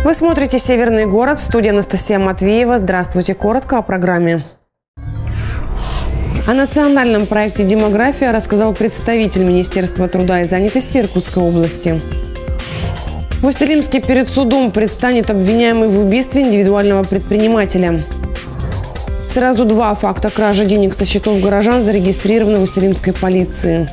Вы смотрите «Северный город», в студии Анастасия Матвеева. Здравствуйте. Коротко о программе. О национальном проекте «Демография» рассказал представитель Министерства труда и занятости Иркутской области. В Усть-Илимске перед судом предстанет обвиняемый в убийстве индивидуального предпринимателя. Сразу 2 факта кражи денег со счетов горожан зарегистрированы в Усть-Илимской полиции.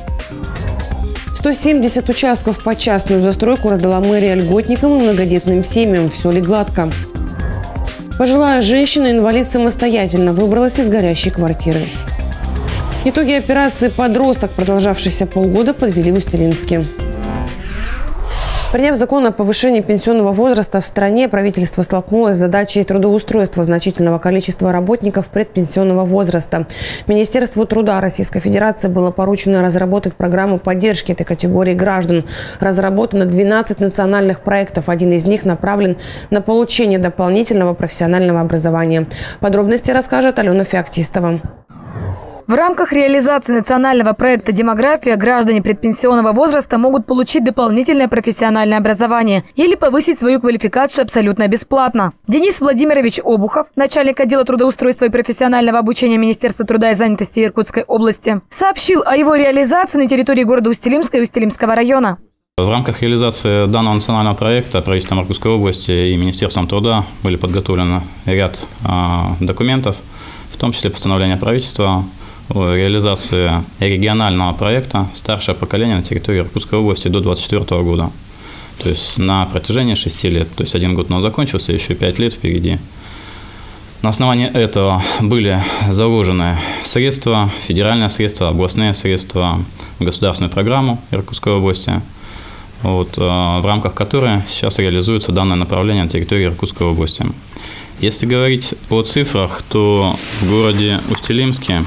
170 участков под частную застройку раздала мэрия льготникам и многодетным семьям. Все ли гладко? Пожилая женщина-инвалид самостоятельно выбралась из горящей квартиры. Итоги операции «Подросток», продолжавшейся полгода, подвели в Усть-Илимске. Приняв закон о повышении пенсионного возраста в стране, правительство столкнулось с задачей трудоустройства значительного количества работников предпенсионного возраста. Министерству труда Российской Федерации было поручено разработать программу поддержки этой категории граждан. Разработано 12 национальных проектов. Один из них направлен на получение дополнительного профессионального образования. Подробности расскажет Алена Феоктистова. В рамках реализации национального проекта «Демография» граждане предпенсионного возраста могут получить дополнительное профессиональное образование или повысить свою квалификацию абсолютно бесплатно. Денис Владимирович Обухов, начальник отдела трудоустройства и профессионального обучения Министерства труда и занятости Иркутской области, сообщил о его реализации на территории города Усть-Илимска и Усть-Илимского района. В рамках реализации данного национального проекта правительством Иркутской области и Министерством труда были подготовлены ряд документов, в том числе постановление правительства о реализации регионального проекта «Старшее поколение» на территории Иркутской области до 2024 года. То есть на протяжении 6 лет. То есть 1 год у нас закончился, еще 5 лет впереди. На основании этого были заложены средства, федеральные средства, областные средства в государственную программу Иркутской области, в рамках которой сейчас реализуется данное направление на территории Иркутской области. Если говорить о цифрах, то в городе Усть-Илимске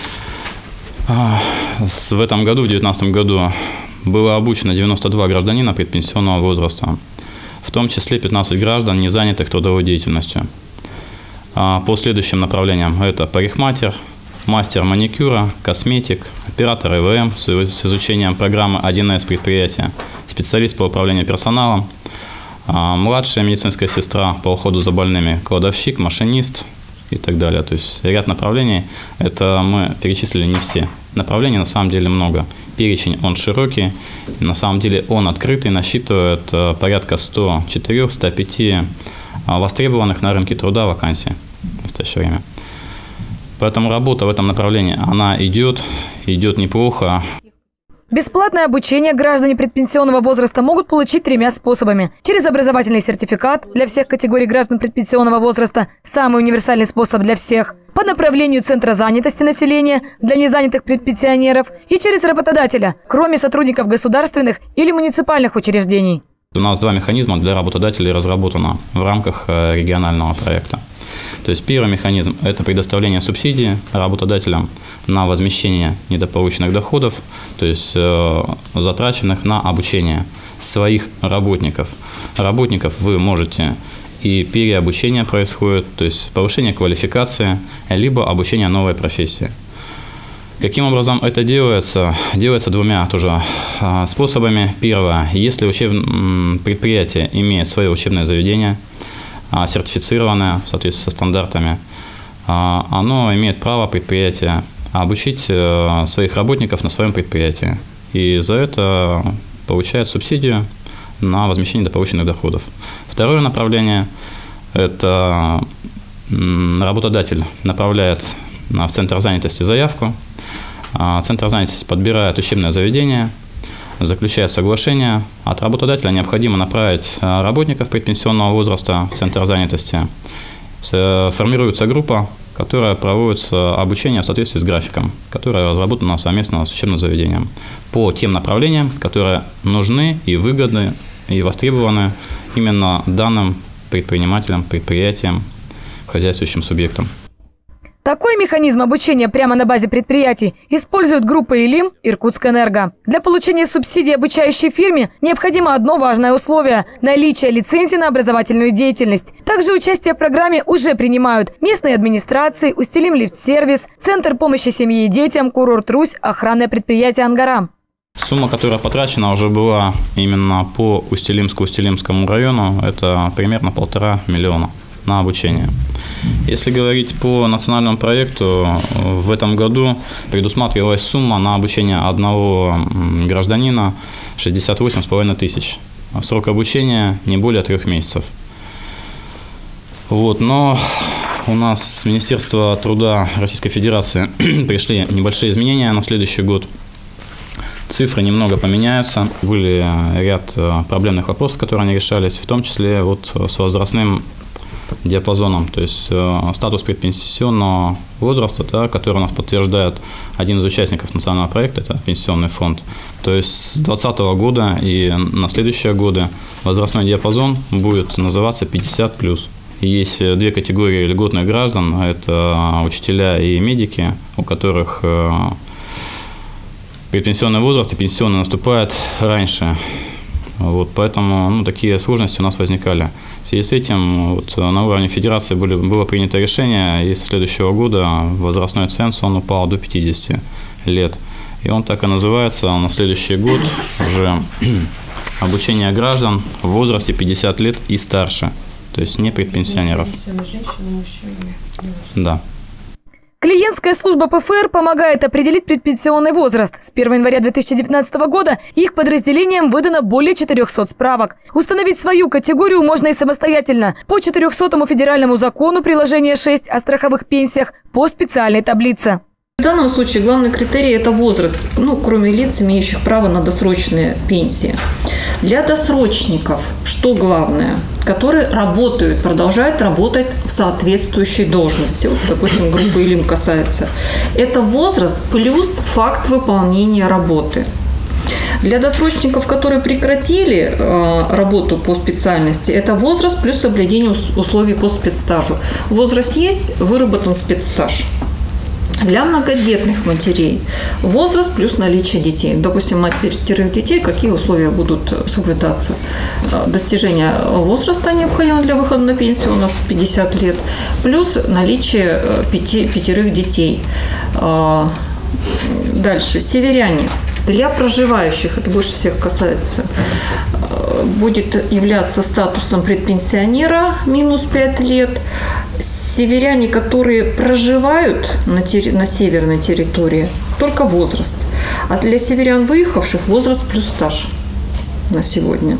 в этом году, в 2019 году, было обучено 92 гражданина предпенсионного возраста, в том числе 15 граждан, не занятых трудовой деятельностью. По следующим направлениям это парикмахер, мастер маникюра, косметик, оператор ЭВМ с изучением программы 1С предприятия, специалист по управлению персоналом, младшая медицинская сестра по уходу за больными, кладовщик, машинист и так далее. То есть ряд направлений, это мы перечислили не все. Направлений на самом деле много. Перечень он широкий, на самом деле он открытый, насчитывает порядка 104-105 востребованных на рынке труда вакансий в настоящее время. Поэтому работа в этом направлении, она идет неплохо. Бесплатное обучение граждане предпенсионного возраста могут получить 3 способами. Через образовательный сертификат для всех категорий граждан предпенсионного возраста, самый универсальный способ для всех, по направлению Центра занятости населения для незанятых предпенсионеров и через работодателя, кроме сотрудников государственных или муниципальных учреждений. У нас 2 механизма для работодателей разработано в рамках регионального проекта. То есть первый механизм – это предоставление субсидии работодателям на возмещение недополученных доходов, то есть затраченных на обучение своих работников. Работников вы можете, и переобучение происходит, то есть повышение квалификации, либо обучение новой профессии. Каким образом это делается? Делается 2 тоже способами. Первое – если предприятие имеет свое учебное заведение, сертифицированное в соответствии со стандартами, оно имеет право предприятие обучить своих работников на своем предприятии. И за это получает субсидию на возмещение дополученных доходов. Второе направление – это работодатель направляет в Центр занятости заявку. Центр занятости подбирает учебное заведение, заключает соглашение. От работодателя необходимо направить работников предпенсионного возраста в Центр занятости. Формируется группа, которая проводит обучение в соответствии с графиком, которое разработано совместно с учебным заведением по тем направлениям, которые нужны и выгодны, и востребованы именно данным предпринимателям, предприятиям, хозяйствующим субъектам. Такой механизм обучения прямо на базе предприятий использует группа «Илим» Иркутскэнерго. Для получения субсидий обучающей фирме необходимо одно важное условие – наличие лицензии на образовательную деятельность. Также участие в программе уже принимают местные администрации, Усть-Илим лифт-сервис, Центр помощи семье и детям, курорт Русь, охранное предприятие «Ангара». Сумма, которая потрачена, уже была именно по Усть-Илимскому району. Это примерно 1,5 миллиона на обучение. Если говорить по национальному проекту, в этом году предусматривалась сумма на обучение одного гражданина 68,5 тысяч. Срок обучения не более 3 месяцев. Но у нас с Министерства труда Российской Федерации пришли небольшие изменения на следующий год. Цифры немного поменяются. Были ряд проблемных вопросов, которые не решались, в том числе с возрастным диапазоном, то есть статус предпенсионного возраста, который у нас подтверждает один из участников национального проекта, это Пенсионный фонд. То есть с 2020 года и на следующие годы возрастной диапазон будет называться 50+. И есть 2 категории льготных граждан, это учителя и медики, у которых предпенсионный возраст и пенсионный наступает раньше. Поэтому такие сложности у нас возникали. В связи с этим на уровне федерации было принято решение, и с следующего года возрастной ценз упал до 50 лет. И он так и называется на следующий год уже обучение граждан в возрасте 50 лет и старше, то есть не предпенсионеров. Да. Клиентская служба ПФР помогает определить предпенсионный возраст. С 1 января 2019 года их подразделениям выдано более 400 справок. Установить свою категорию можно и самостоятельно по 400-му федеральному закону приложение 6 о страховых пенсиях по специальной таблице. В данном случае главный критерий – это возраст, кроме лиц, имеющих право на досрочные пенсии. Для досрочников, что главное, которые работают, продолжают работать в соответствующей должности, допустим, группы Илим касается, это возраст плюс факт выполнения работы. Для досрочников, которые прекратили работу по специальности, это возраст плюс соблюдение условий по спецстажу. Возраст есть, выработан спецстаж. Для многодетных матерей возраст плюс наличие детей. Допустим, мать 5 детей, какие условия будут соблюдаться? Достижение возраста необходимо для выхода на пенсию, у нас 50 лет, плюс наличие 5 детей. Дальше, северяне. Для проживающих, это больше всех касается, будет являться статусом предпенсионера минус 5 лет. Северяне, которые проживают на северной территории, только возраст. А для северян, выехавших, возраст плюс стаж на сегодня.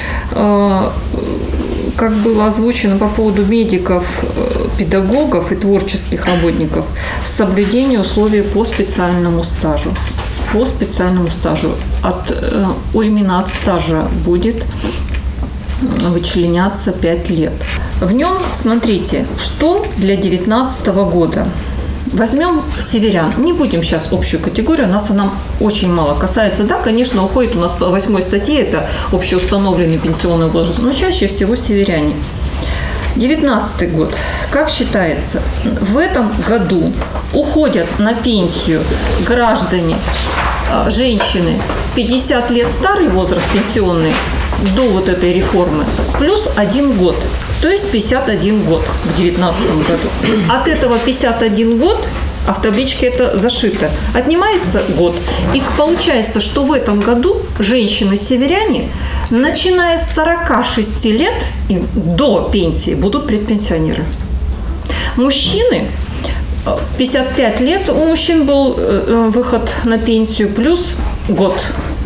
Как было озвучено по поводу медиков, педагогов и творческих работников, соблюдение условий по специальному стажу. По специальному стажу. Именно от стажа будет вычленяться 5 лет. В нем, смотрите, что для 2019 года. Возьмем северян. Не будем сейчас общую категорию, нас она очень мало касается. Да, конечно, уходит у нас по 8 статье, это общеустановленный пенсионный возраст, но чаще всего северяне. 2019 год. Как считается, в этом году уходят на пенсию граждане, женщины 50 лет старый возраст пенсионный до этой реформы, плюс 1 год. То есть 51 год в 2019 году. От этого 51 год, а в табличке это зашито, отнимается год. И получается, что в этом году женщины-северяне, начиная с 46 лет и до пенсии, будут предпенсионеры. Мужчины, 55 лет у мужчин был выход на пенсию, плюс год.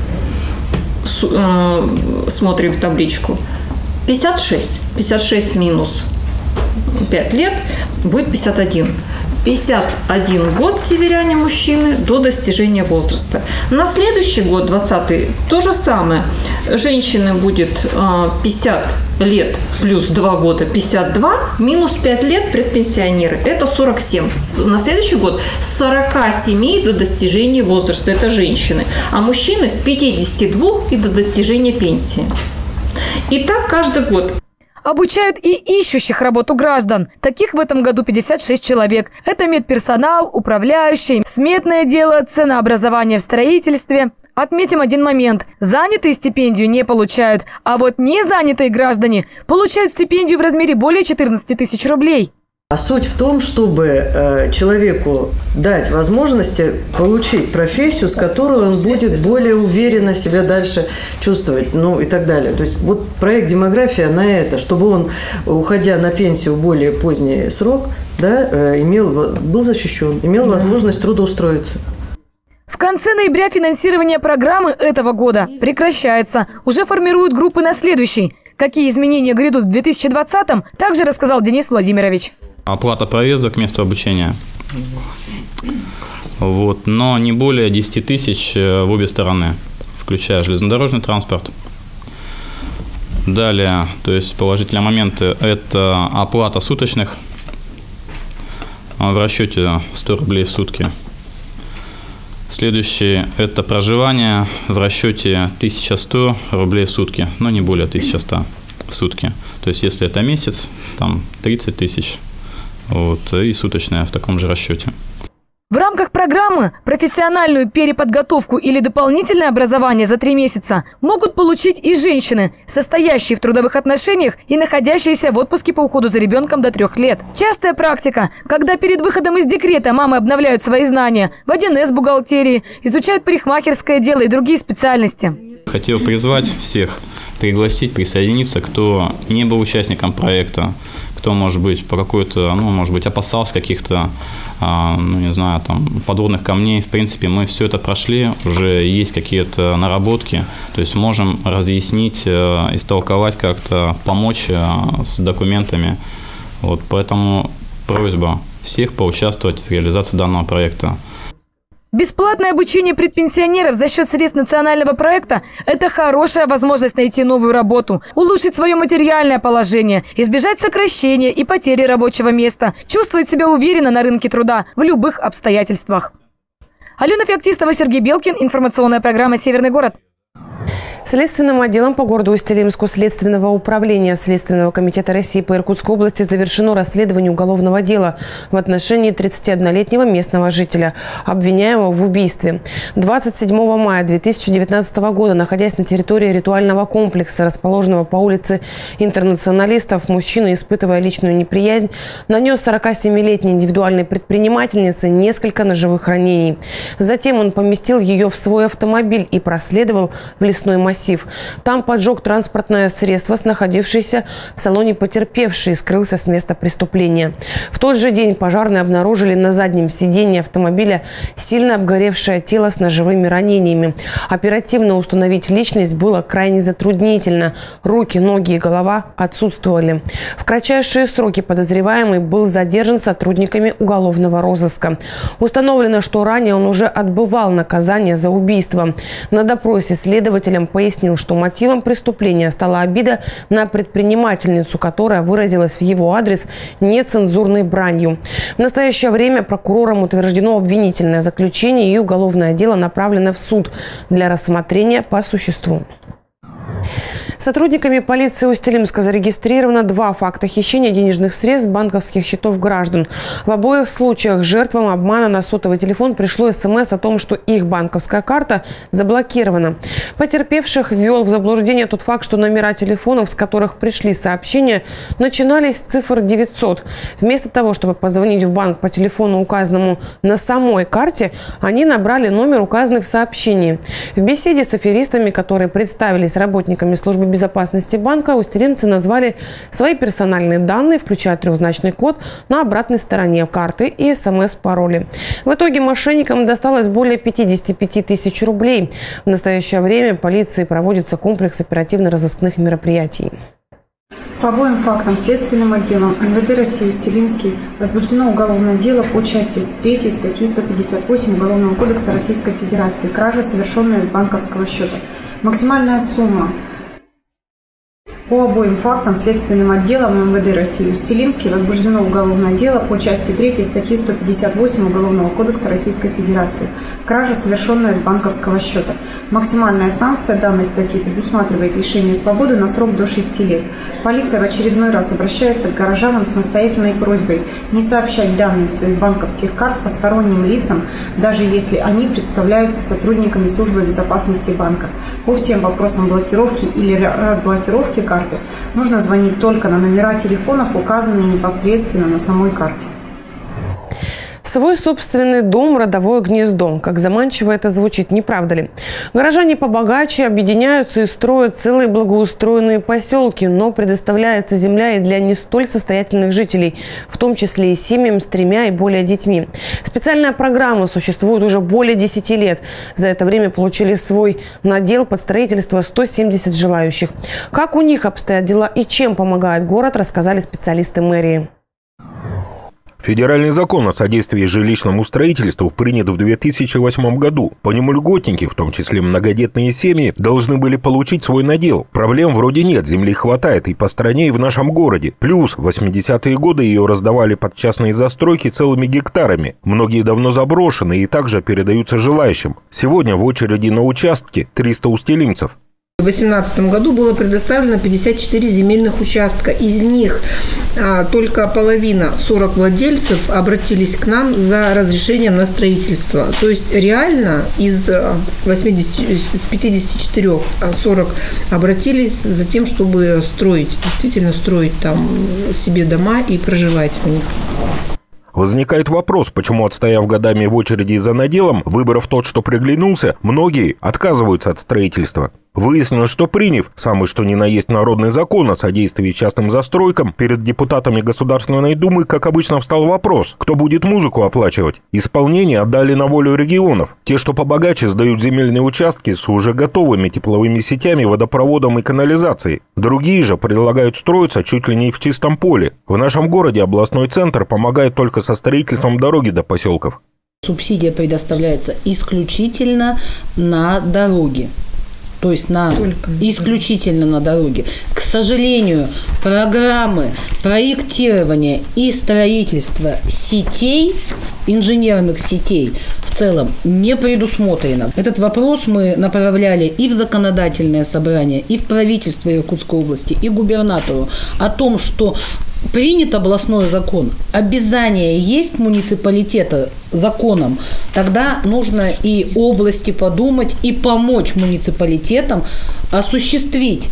Смотрим в табличку. 56 минус 5 лет будет 51. 51 год северяне мужчины до достижения возраста. На следующий год, 20-й, то же самое. Женщины будет 50 лет плюс 2 года 52, минус 5 лет предпенсионеры. Это 47. На следующий год с 47 до достижения возраста. Это женщины. А мужчины с 52 и до достижения пенсии. И так каждый год. Обучают и ищущих работу граждан. Таких в этом году 56 человек. Это медперсонал, управляющий, сметное дело, ценообразование в строительстве. Отметим один момент. Занятые стипендию не получают, а вот незанятые граждане получают стипендию в размере более 14 тысяч рублей. А суть в том, чтобы человеку дать возможности получить профессию, с которой он будет более уверенно себя дальше чувствовать, ну и так далее. То есть вот проект «Демография» на это, чтобы он, уходя на пенсию в более поздний срок, да, был защищен, имел возможность трудоустроиться. В конце ноября финансирование программы этого года прекращается. Уже формируют группы на следующий. Какие изменения грядут в 2020-м, также рассказал Денис Владимирович. Оплата проезда к месту обучения. Вот, но не более 10 тысяч в обе стороны, включая железнодорожный транспорт. Далее, то есть положительные моменты, это оплата суточных в расчете 100 рублей в сутки. Следующее – это проживание в расчете 1100 рублей в сутки, но не более 1100 в сутки. То есть, если это месяц, там 30 тысяч, вот, и суточное в таком же расчете. В рамках программы профессиональную переподготовку или дополнительное образование за 3 месяца могут получить и женщины, состоящие в трудовых отношениях и находящиеся в отпуске по уходу за ребенком до 3 лет. Частая практика, когда перед выходом из декрета мамы обновляют свои знания в 1С бухгалтерии, изучают парикмахерское дело и другие специальности. Хотел призвать всех пригласить, присоединиться, кто не был участником проекта, кто, может быть, по какой-то, ну, может быть, опасался каких-то, ну, не знаю, там, подводных камней. В принципе, мы все это прошли, уже есть какие-то наработки, то есть можем разъяснить, истолковать как-то, помочь с документами. Вот, поэтому просьба всех поучаствовать в реализации данного проекта. Бесплатное обучение предпенсионеров за счет средств национального проекта – это хорошая возможность найти новую работу, улучшить свое материальное положение, избежать сокращения и потери рабочего места, чувствовать себя уверенно на рынке труда в любых обстоятельствах. Алена Феоктистова, Сергей Белкин. Информационная программа «Северный город». Следственным отделом по городу Усть-Илимску Следственного управления Следственного комитета России по Иркутской области завершено расследование уголовного дела в отношении 31-летнего местного жителя, обвиняемого в убийстве. 27 мая 2019 года, находясь на территории ритуального комплекса, расположенного по улице Интернационалистов, мужчина, испытывая личную неприязнь, нанес 47-летней индивидуальной предпринимательнице несколько ножевых ранений. Затем он поместил ее в свой автомобиль и проследовал в лесной массив. Там поджег транспортное средство, находившееся в салоне потерпевшей, и скрылся с места преступления. В тот же день пожарные обнаружили на заднем сиденье автомобиля сильно обгоревшее тело с ножевыми ранениями. Оперативно установить личность было крайне затруднительно. Руки, ноги и голова отсутствовали. В кратчайшие сроки подозреваемый был задержан сотрудниками уголовного розыска. Установлено, что ранее он уже отбывал наказание за убийство. На допросе следователям пояснил, что мотивом преступления стала обида на предпринимательницу, которая выразилась в его адрес нецензурной бранью. В настоящее время прокурором утверждено обвинительное заключение, и уголовное дело направлено в суд для рассмотрения по существу. Сотрудниками полиции Усть-Илимска зарегистрировано 2 факта хищения денежных средств банковских счетов граждан. В обоих случаях жертвам обмана на сотовый телефон пришло СМС о том, что их банковская карта заблокирована. Потерпевших ввел в заблуждение тот факт, что номера телефонов, с которых пришли сообщения, начинались с цифр 900. Вместо того, чтобы позвонить в банк по телефону, указанному на самой карте, они набрали номер, указанный в сообщении. В беседе с аферистами, которые представились работниками службы безопасности банка, усть-илимцы назвали свои персональные данные, включая 3-значный код на обратной стороне карты и СМС-пароли. В итоге мошенникам досталось более 55 тысяч рублей. В настоящее время полицией проводится комплекс оперативно-розыскных мероприятий. По обоим фактам следственным отделом МВД России Усть-Илимский возбуждено уголовное дело по части 3 статьи 158 Уголовного кодекса Российской Федерации «Кража, совершенная с банковского счета». Максимальная сумма. По обоим фактам следственным отделом МВД России Усть-Илимский возбуждено уголовное дело по части 3 статьи 158 Уголовного кодекса Российской Федерации «Кража, совершенная с банковского счета». Максимальная санкция данной статьи предусматривает лишение свободы на срок до 6 лет. Полиция в очередной раз обращается к горожанам с настоятельной просьбой не сообщать данные своих банковских карт посторонним лицам, даже если они представляются сотрудниками службы безопасности банка. По всем вопросам блокировки или разблокировки карт карты. Нужно звонить только на номера телефонов, указанные непосредственно на самой карте. Свой собственный дом – родовое гнездо. Как заманчиво это звучит, не правда ли? Горожане побогаче объединяются и строят целые благоустроенные поселки, но предоставляется земля и для не столь состоятельных жителей, в том числе и семьям с 3 и более детьми. Специальная программа существует уже более 10 лет. За это время получили свой надел под строительство 170 желающих. Как у них обстоят дела и чем помогает город, рассказали специалисты мэрии. Федеральный закон о содействии жилищному строительству принят в 2008 году. По нему льготники, в том числе многодетные семьи, должны были получить свой надел. Проблем вроде нет, земли хватает и по стране, и в нашем городе. Плюс в 80-е годы ее раздавали под частные застройки целыми гектарами. Многие давно заброшены и также передаются желающим. Сегодня в очереди на участке 300 устилимцев. В 2018 году было предоставлено 54 земельных участка. Из них только половина, 40 владельцев, обратились к нам за разрешением на строительство. То есть реально из 54 40 обратились за тем, чтобы строить, действительно строить там себе дома и проживать в них. Возникает вопрос, почему, отстояв годами в очереди за наделом, выбрав тот, что приглянулся, многие отказываются от строительства. Выяснилось, что приняв самый что ни на есть народный закон о содействии частным застройкам, перед депутатами Государственной Думы, как обычно, встал вопрос, кто будет музыку оплачивать. Исполнение отдали на волю регионов. Те, что побогаче, сдают земельные участки с уже готовыми тепловыми сетями, водопроводом и канализацией. Другие же предлагают строиться чуть ли не в чистом поле. В нашем городе областной центр помогает только со строительством дороги до поселков. Субсидия предоставляется исключительно на дороги. То есть исключительно на дороге. К сожалению, программы проектирования и строительства сетей, инженерных сетей в целом не предусмотрено. Этот вопрос мы направляли и в законодательное собрание, и в правительство Иркутской области, и губернатору о том, что принят областной закон, обязание есть муниципалитета законом, тогда нужно и области подумать и помочь муниципалитетам осуществить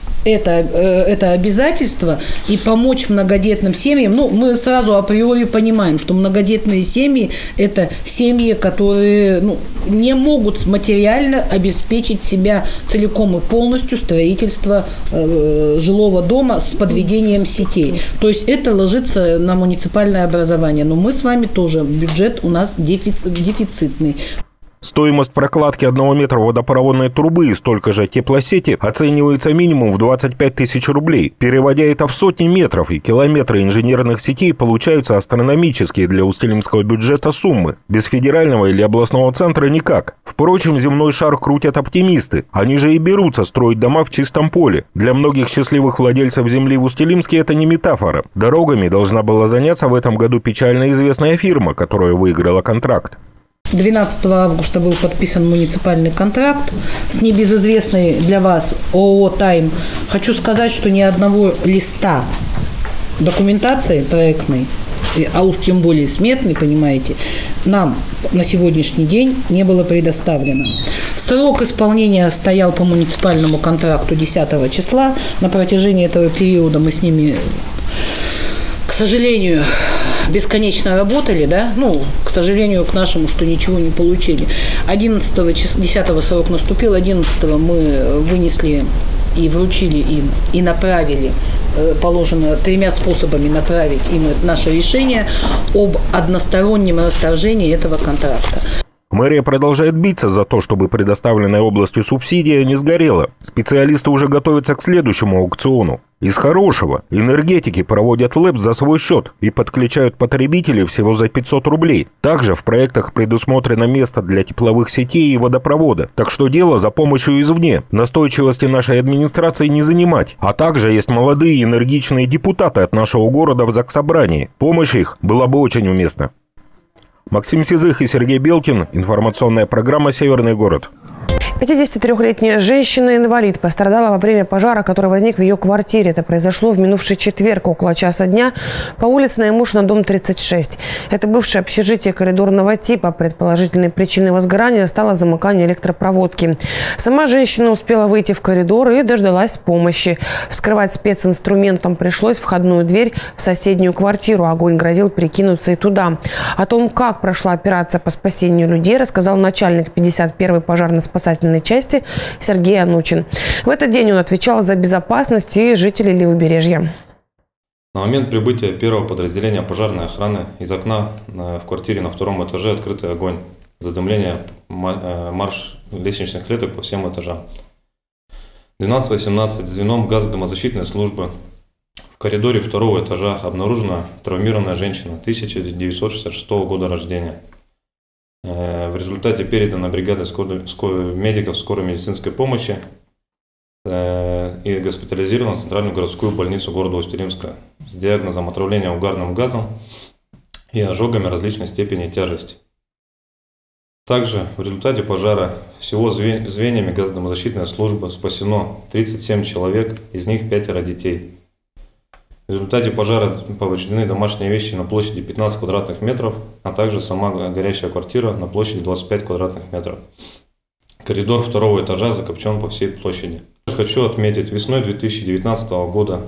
это обязательство и помочь многодетным семьям. Мы сразу априори понимаем, что многодетные семьи – это семьи, которые не могут материально обеспечить себя целиком и полностью строительство жилого дома с подведением сетей. То есть это ложится на муниципальное образование. Но мы с вами тоже, бюджет у нас дефицитный. Стоимость прокладки 1 метра водопроводной трубы и столько же теплосети оценивается минимум в 25 тысяч рублей. Переводя это в сотни метров и километры инженерных сетей, получаются астрономические для устилимского бюджета суммы. Без федерального или областного центра никак. Впрочем, земной шар крутят оптимисты. Они же и берутся строить дома в чистом поле. Для многих счастливых владельцев земли в Устилимске это не метафора. Дорогами должна была заняться в этом году печально известная фирма, которая выиграла контракт. 12 августа был подписан муниципальный контракт с небезызвестной для вас ООО «Тайм». Хочу сказать, что ни одного листа документации проектной, а уж тем более сметной, понимаете, нам на сегодняшний день не было предоставлено. Срок исполнения стоял по муниципальному контракту 10 числа. На протяжении этого периода мы с ними, к сожалению, бесконечно работали, да, к сожалению, к нашему, что ничего не получили. 10 срок наступил, 11 мы вынесли и вручили им, и направили, положено 3 способами направить им наше решение об одностороннем расторжении этого контракта. Мэрия продолжает биться за то, чтобы предоставленная областью субсидия не сгорела. Специалисты уже готовятся к следующему аукциону. Из хорошего энергетики проводят ЛЭП за свой счет и подключают потребителей всего за 500 рублей. Также в проектах предусмотрено место для тепловых сетей и водопровода. Так что дело за помощью извне. Настойчивости нашей администрации не занимать. А также есть молодые энергичные депутаты от нашего города в Заксобрании. Помощь их была бы очень уместна. Максим Сизых и Сергей Белкин. Информационная программа «Северный город». 53-летняя женщина-инвалид пострадала во время пожара, который возник в ее квартире. Это произошло в минувший четверг около часа дня по улице Наймушина, дом 36. Это бывшее общежитие коридорного типа. Предположительной причиной возгорания стало замыкание электропроводки. Сама женщина успела выйти в коридор и дождалась помощи. Вскрывать специнструментом пришлось входную дверь в соседнюю квартиру. Огонь грозил перекинуться и туда. О том, как прошла операция по спасению людей, рассказал начальник 51-й пожарно-спасательной части Сергей Анучин. В этот день он отвечал за безопасность и жителей Левобережья. На момент прибытия первого подразделения пожарной охраны из окна в квартире на втором этаже открытый огонь. Задымление марш лестничных клеток по всем этажам. 12-18 звеном газодымозащитной службы в коридоре второго этажа обнаружена травмированная женщина 1966 года рождения. В результате передана бригада медиков скорой медицинской помощи и госпитализирована в Центральную городскую больницу города Усть-Илимска с диагнозом отравления угарным газом и ожогами различной степени тяжести. Также в результате пожара всего звеньями газодымозащитной службы спасено 37 человек, из них 5 детей. В результате пожара повреждены домашние вещи на площади 15 квадратных метров, а также сама горящая квартира на площади 25 квадратных метров. Коридор второго этажа закопчен по всей площади. Хочу отметить, весной 2019 года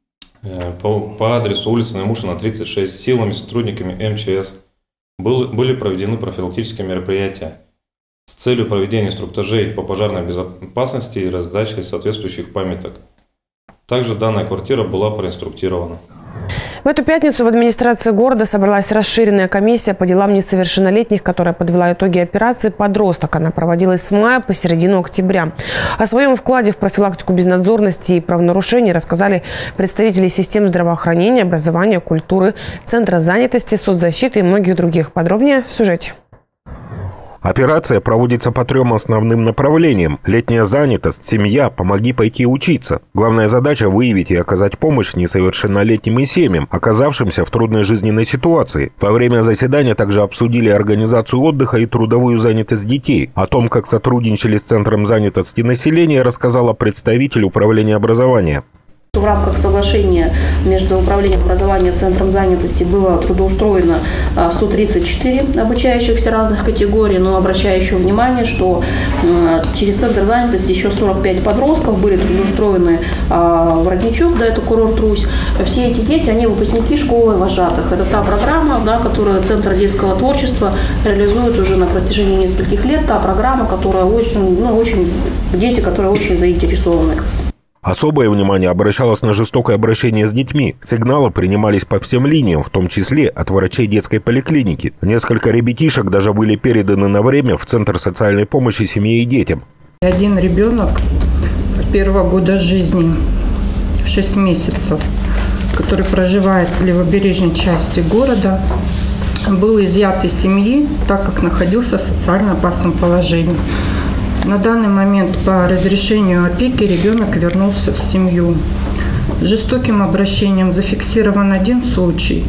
по адресу улицы Наймушина, 36, силами сотрудниками МЧС были проведены профилактические мероприятия с целью проведения инструктажей по пожарной безопасности и раздачи соответствующих памяток. Также данная квартира была проинструктирована. В эту пятницу в администрации города собралась расширенная комиссия по делам несовершеннолетних, которая подвела итоги операции «Подросток». Она проводилась с мая по середину октября. О своем вкладе в профилактику безнадзорности и правонарушений рассказали представители систем здравоохранения, образования, культуры, Центра занятости, соцзащиты и многих других. Подробнее в сюжете. Операция проводится по 3 основным направлениям. Летняя занятость, семья, помоги пойти учиться. Главная задача – выявить и оказать помощь несовершеннолетним и семьям, оказавшимся в трудной жизненной ситуации. Во время заседания также обсудили организацию отдыха и трудовую занятость детей. О том, как сотрудничали с Центром занятости населения, рассказала представитель управления образования. В рамках соглашения между Управлением образования и Центром занятости было трудоустроено 134 обучающихся разных категорий, но обращаю еще внимание, что через Центр занятости еще 45 подростков были трудоустроены в Родничок, да, это курорт Русь. Все эти дети, они выпускники школы вожатых. Это та программа, да, которую Центр детского творчества реализует уже на протяжении нескольких лет, та программа, которая дети, которые очень заинтересованы. Особое внимание обращалось на жестокое обращение с детьми. Сигналы принимались по всем линиям, в том числе от врачей детской поликлиники. Несколько ребятишек даже были переданы на время в Центр социальной помощи семье и детям. Один ребенок 1-го года жизни, 6 месяцев, который проживает в левобережной части города, был изъят из семьи, так как находился в социально опасном положении. На данный момент по разрешению опеки ребенок вернулся в семью. Жестоким обращением зафиксирован один случай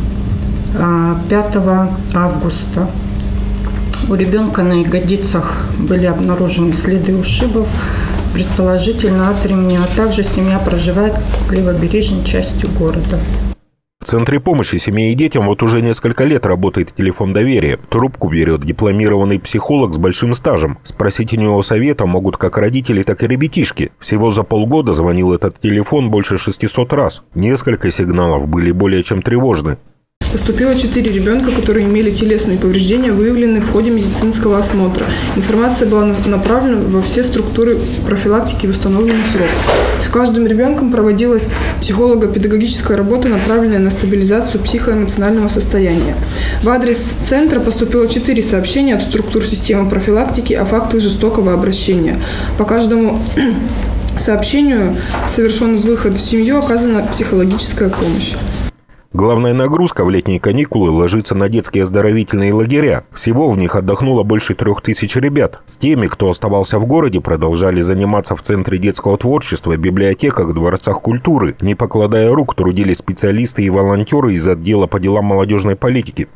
5 августа. У ребенка на ягодицах были обнаружены следы ушибов, предположительно от ремня, а также семья проживает в левобережной части города. В Центре помощи семье и детям вот уже несколько лет работает телефон доверия. Трубку берет дипломированный психолог с большим стажем. Спросить у него совета могут как родители, так и ребятишки. Всего за полгода звонил этот телефон больше 600 раз. Несколько сигналов были более чем тревожны. Поступило 4 ребенка, которые имели телесные повреждения, выявленные в ходе медицинского осмотра. Информация была направлена во все структуры профилактики в установленный срок. С каждым ребенком проводилась психолого-педагогическая работа, направленная на стабилизацию психоэмоционального состояния. В адрес центра поступило 4 сообщения от структур системы профилактики о фактах жестокого обращения. По каждому сообщению совершен выход в семью, оказана психологическая помощь. Главная нагрузка в летние каникулы ложится на детские оздоровительные лагеря. Всего в них отдохнуло больше 3000 ребят. С теми, кто оставался в городе, продолжали заниматься в Центре детского творчества, библиотеках, дворцах культуры. Не покладая рук, трудились специалисты и волонтеры из отдела по делам молодежной политики.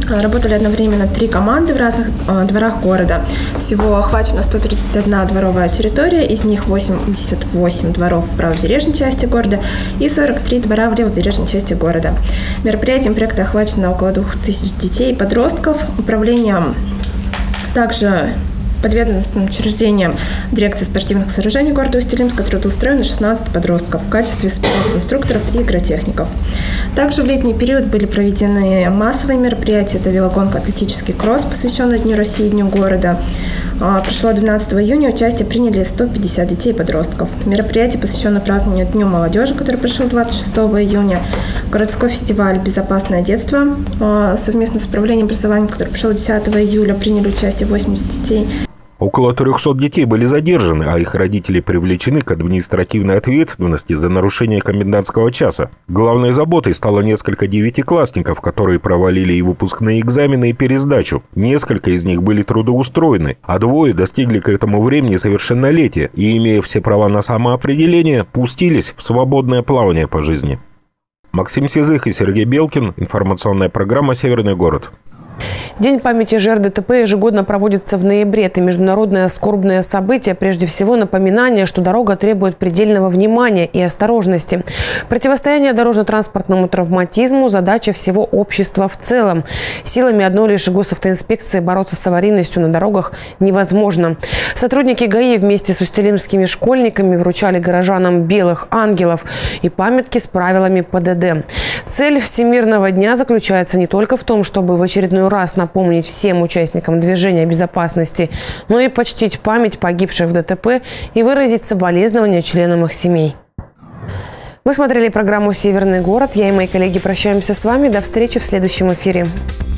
Работали одновременно 3 команды в разных дворах города. Всего охвачена 131 дворовая территория, из них 88 дворов в правобережной части города и 43 двора в левобережной части города. Мероприятием проекта охвачено около 2000 детей и подростков. Управлением также подведомственным учреждением дирекции спортивных сооружений города Усть-Илимска трудоустроено 16 подростков в качестве спорт-инструкторов и игротехников. Также в летний период были проведены массовые мероприятия. Это велогонка, атлетический кросс, посвященный Дню России, Дню города. Прошло 12 июня, участие приняли 150 детей и подростков. Мероприятие, посвященное празднованию Дню молодежи, который прошел 26 июня. Городской фестиваль «Безопасное детство» совместно с управлением образования, который прошел 10 июля, приняли участие 80 детей. Около 300 детей были задержаны, а их родители привлечены к административной ответственности за нарушение комендантского часа. Главной заботой стало несколько девятиклассников, которые провалили и выпускные экзамены, и пересдачу. Несколько из них были трудоустроены, а 2 достигли к этому времени совершеннолетия и, имея все права на самоопределение, пустились в свободное плавание по жизни. Максим Сизых и Сергей Белкин. Информационная программа «Северный город». День памяти жертв ДТП ежегодно проводится в ноябре. Это международное скорбное событие. Прежде всего, напоминание, что дорога требует предельного внимания и осторожности. Противостояние дорожно-транспортному травматизму – задача всего общества в целом. Силами одной лишь госавтоинспекции бороться с аварийностью на дорогах невозможно. Сотрудники ГАИ вместе с усть-илимскими школьниками вручали горожанам белых ангелов и памятки с правилами ПДД. Цель Всемирного дня заключается не только в том, чтобы в очередной раз напомнить всем участникам движения безопасности, но и почтить память погибших в ДТП и выразить соболезнования членам их семей. Вы смотрели программу «Северный город». Я и мои коллеги прощаемся с вами. До встречи в следующем эфире.